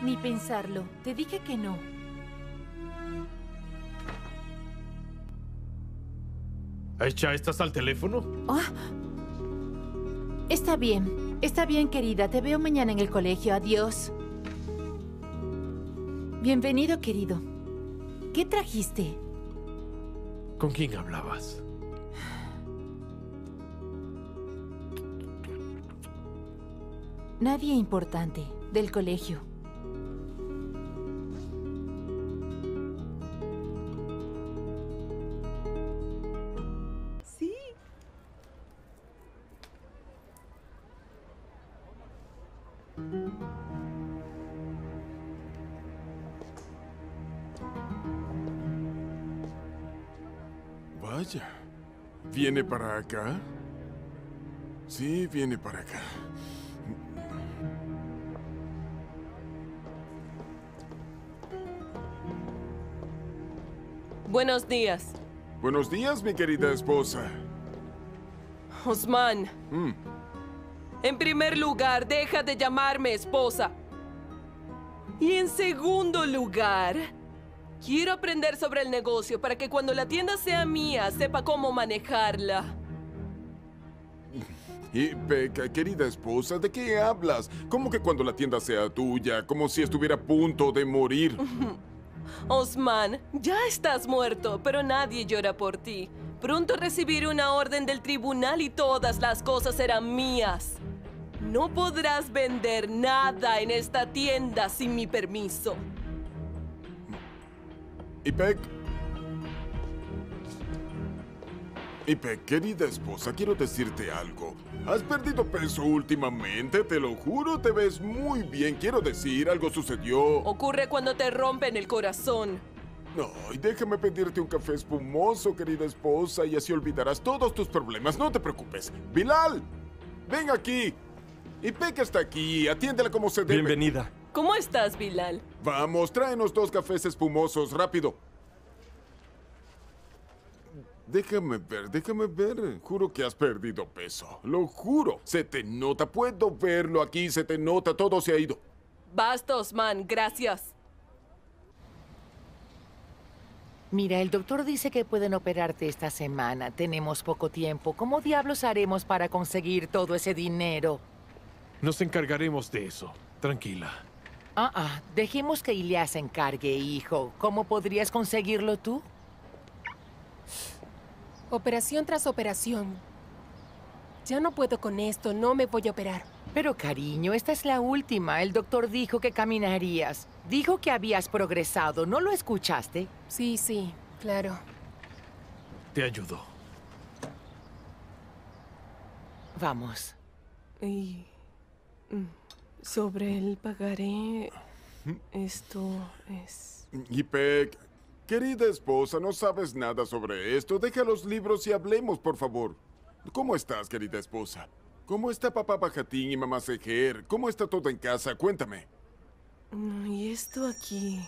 Ni pensarlo. Te dije que no. Aisha, ¿estás al teléfono? Ah. Está bien. Está bien, querida. Te veo mañana en el colegio. Adiós. Bienvenido, querido. ¿Qué trajiste? ¿Con quién hablabas? Nadie importante. Del colegio. Sí. Vaya. ¿Viene para acá? Sí, viene para acá. Buenos días. Buenos días, mi querida esposa. Osman. En primer lugar, deja de llamarme esposa. Y en segundo lugar, quiero aprender sobre el negocio para que cuando la tienda sea mía, sepa cómo manejarla. Y, Becca, querida esposa, ¿de qué hablas? ¿Cómo que cuando la tienda sea tuya? Como si estuviera a punto de morir. Osman, ya estás muerto, pero nadie llora por ti. Pronto recibiré una orden del tribunal y todas las cosas serán mías. No podrás vender nada en esta tienda sin mi permiso. Ipek, querida esposa, quiero decirte algo. Has perdido peso últimamente, te lo juro, te ves muy bien. Quiero decir, algo sucedió. Ocurre cuando te rompen el corazón. Ay, déjame pedirte un café espumoso, querida esposa, y así olvidarás todos tus problemas. No te preocupes. ¡Bilal! ¡Ven aquí! Ipek está aquí, atiéndela como se debe. Bienvenida. ¿Cómo estás, Bilal? Vamos, tráenos 2 cafés espumosos, rápido. Déjame ver. Juro que has perdido peso. Lo juro. Se te nota, puedo verlo aquí, se te nota, todo se ha ido. Basta, Osman, gracias. Mira, el doctor dice que pueden operarte esta semana. Tenemos poco tiempo. ¿Cómo diablos haremos para conseguir todo ese dinero? Nos encargaremos de eso. Tranquila. Dejemos que Ilya se encargue, hijo. ¿Cómo podrías conseguirlo tú? Operación tras operación. Ya no puedo con esto, no me voy a operar. Pero cariño, esta es la última. El doctor dijo que caminarías. Dijo que habías progresado. ¿No lo escuchaste? Sí, claro. Te ayudo. Vamos. Y sobre el pagaré, esto es... Ipek, querida esposa, no sabes nada sobre esto. Deja los libros y hablemos, por favor. ¿Cómo estás, querida esposa? ¿Cómo está papá Bajatín y mamá Sejer? ¿Cómo está todo en casa? Cuéntame. ¿Y esto aquí?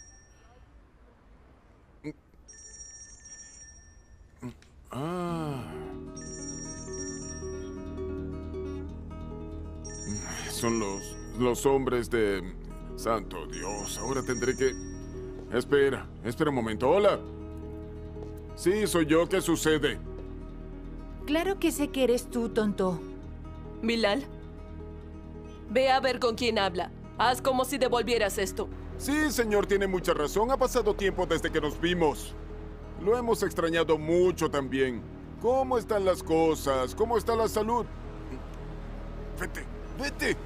Son los hombres de... Santo Dios, ahora tendré que... Espera un momento. Hola. Sí, soy yo. ¿Qué sucede? Claro que sé que eres tú, tonto. Bilal, ve a ver con quién habla. Haz como si devolvieras esto. Sí, señor, tiene mucha razón. Ha pasado tiempo desde que nos vimos. Lo hemos extrañado mucho también. ¿Cómo están las cosas? ¿Cómo está la salud? Vete.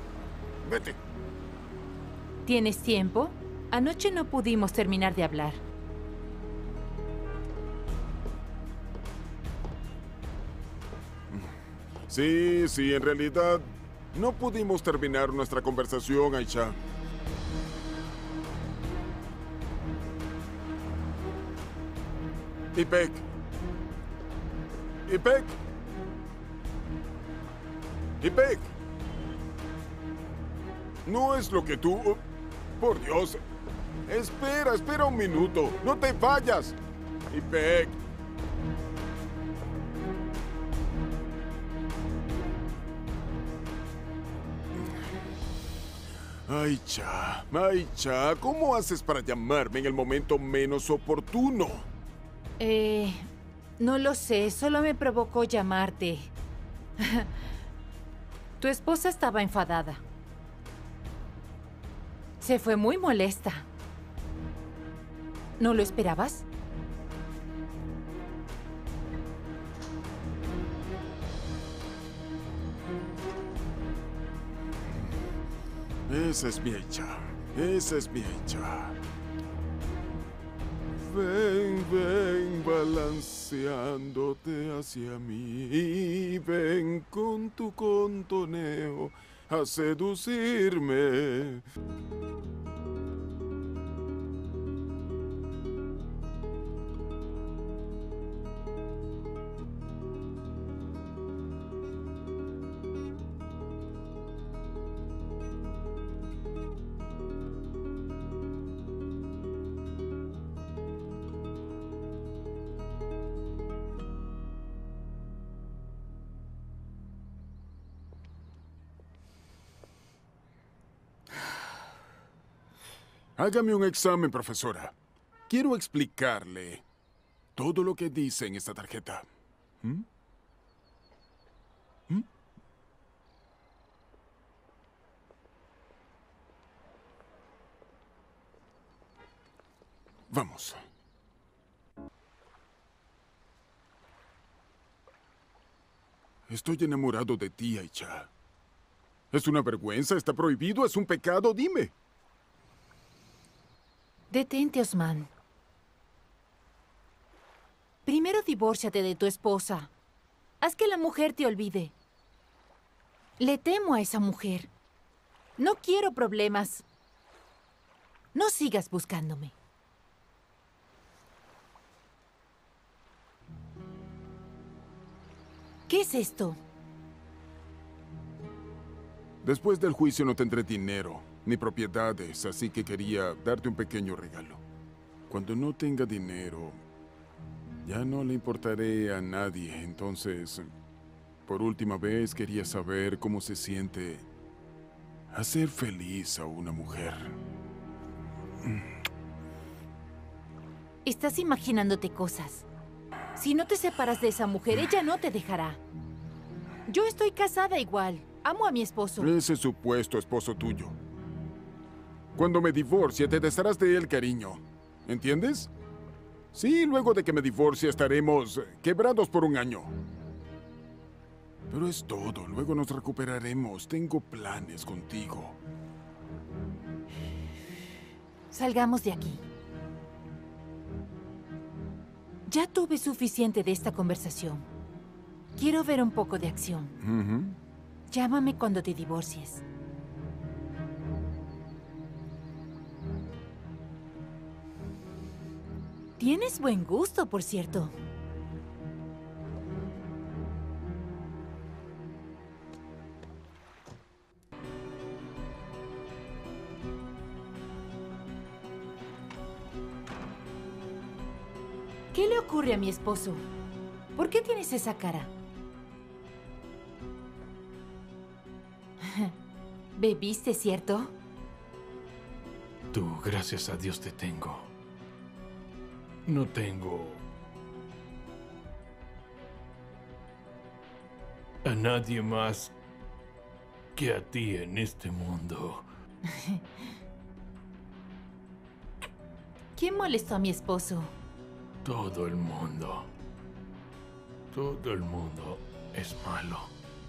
¿Tienes tiempo? Anoche no pudimos terminar de hablar. Sí, en realidad no pudimos terminar nuestra conversación, Aisha. Ipek. No es lo que tú... Por Dios. Espera un minuto. No te vayas. Ipek. Aicha, ¿cómo haces para llamarme en el momento menos oportuno? No lo sé, solo me provocó llamarte. Tu esposa estaba enfadada. Se fue muy molesta. ¿No lo esperabas? Esa es mi Aicha. Esa es mi Aicha. Ven, ven, balanceándote hacia mí. Ven con tu contoneo a seducirme. Hágame un examen, profesora. Quiero explicarle todo lo que dice en esta tarjeta. ¿Mm? ¿Mm? Vamos. Estoy enamorado de ti, Aicha. ¿Es una vergüenza? ¿Está prohibido? ¿Es un pecado? Dime. Detente, Osman. Primero divórciate de tu esposa. Haz que la mujer te olvide. Le temo a esa mujer. No quiero problemas. No sigas buscándome. ¿Qué es esto? Después del juicio no tendré dinero ni propiedades, así que quería darte un pequeño regalo. Cuando no tenga dinero, ya no le importaré a nadie. Entonces, por última vez quería saber cómo se siente hacer feliz a una mujer. Estás imaginándote cosas. Si no te separas de esa mujer, ella no te dejará. Yo estoy casada igual. Amo a mi esposo. Ese supuesto esposo tuyo. Cuando me divorcie, te desharás de él, cariño. ¿Entiendes? Sí, luego de que me divorcie estaremos quebrados por un año. Pero es todo. Luego nos recuperaremos. Tengo planes contigo. Salgamos de aquí. Ya tuve suficiente de esta conversación. Quiero ver un poco de acción. Llámame cuando te divorcies. Tienes buen gusto, por cierto. ¿Qué le ocurre a mi esposo? ¿Por qué tienes esa cara? ¿Bebiste, cierto? Tú, gracias a Dios, te tengo. No tengo a nadie más que a ti en este mundo. ¿Quién molestó a mi esposo? Todo el mundo. Todo el mundo es malo.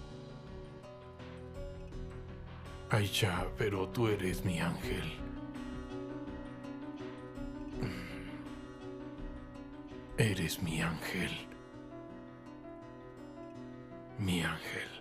Aicha, pero tú eres mi ángel. Eres mi ángel. Mi ángel.